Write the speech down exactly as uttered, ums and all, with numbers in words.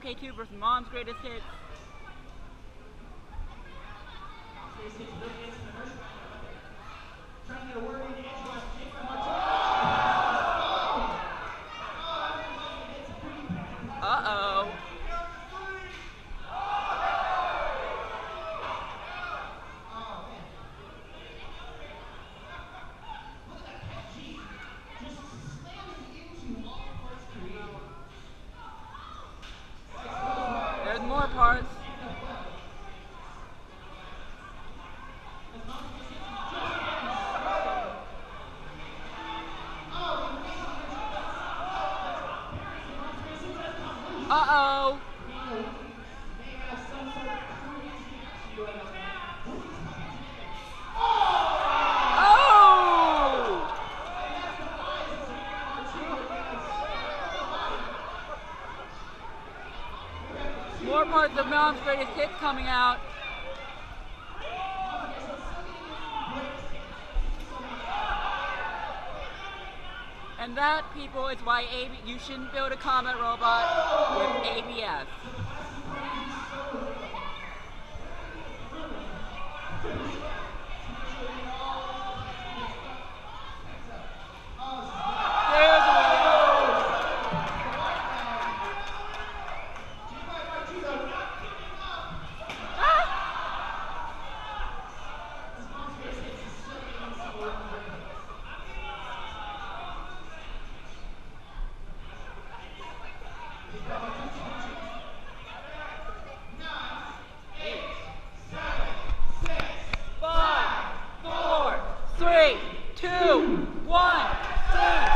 K two versus Mom's Greatest Hits. Uh-oh. There's more parts. Uh-oh. Oh! More parts of Mom's Greatest Hits coming out. And that, people, is why A B you shouldn't build a combat robot with A B S. There's a Five, four, three, two, one, two.